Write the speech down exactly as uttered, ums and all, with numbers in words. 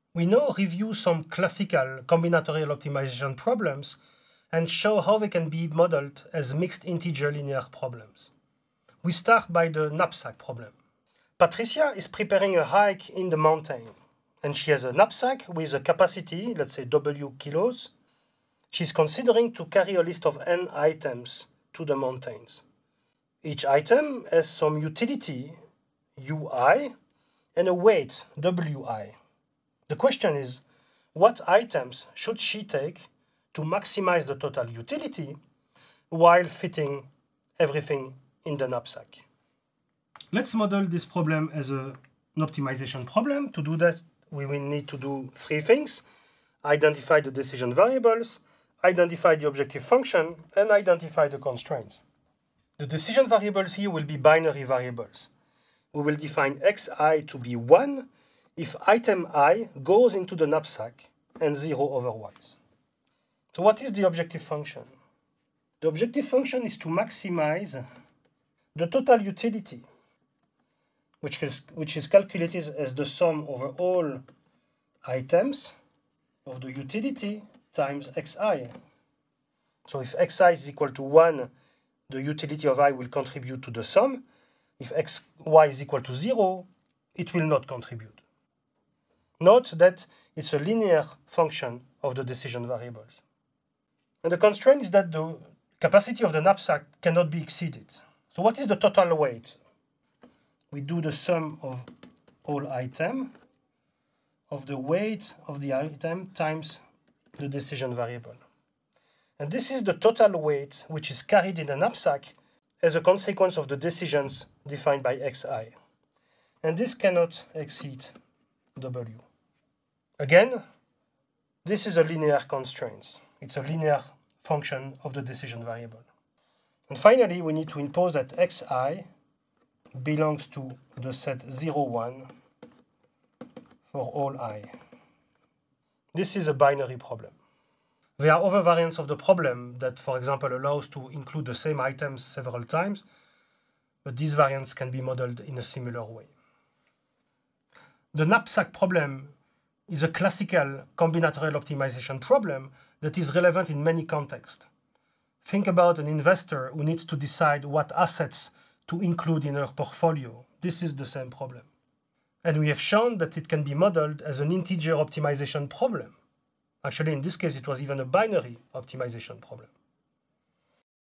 We now review some classical combinatorial optimization problems and show how they can be modeled as mixed integer linear problems. We start by the knapsack problem. Patricia is preparing a hike in the mountain, and she has a knapsack with a capacity, let's say W kilos. She's considering to carry a list of n items to the mountains. Each item has some utility, Ui, and a weight, Wi. The question is, what items should she take to maximize the total utility while fitting everything in the knapsack? Let's model this problem as a, an optimization problem. To do that, we will need to do three things: identify the decision variables, identify the objective function, and identify the constraints. The decision variables here will be binary variables. We will define xi to be one if item I goes into the knapsack and zero otherwise. So what is the objective function? The objective function is to maximize the total utility, which is, which is calculated as the sum over all items of the utility times xi. So if xi is equal to one, the utility of I will contribute to the sum. If xy is equal to zero, it will not contribute. Note that it's a linear function of the decision variables. And the constraint is that the capacity of the knapsack cannot be exceeded. So what is the total weight? We do the sum of all item of the weight of the item times the decision variable. And this is the total weight which is carried in the knapsack as a consequence of the decisions defined by xi. And this cannot exceed W. Again, this is a linear constraint. It's a linear function of the decision variable. And finally, we need to impose that xi belongs to the set zero, one for all I. This is a binary problem. There are other variants of the problem that, for example, allows to include the same items several times, but these variants can be modeled in a similar way. The knapsack problem is a classical combinatorial optimization problem that is relevant in many contexts. Think about an investor who needs to decide what assets to include in her portfolio. This is the same problem. And we have shown that it can be modeled as an integer optimization problem. Actually, in this case, it was even a binary optimization problem.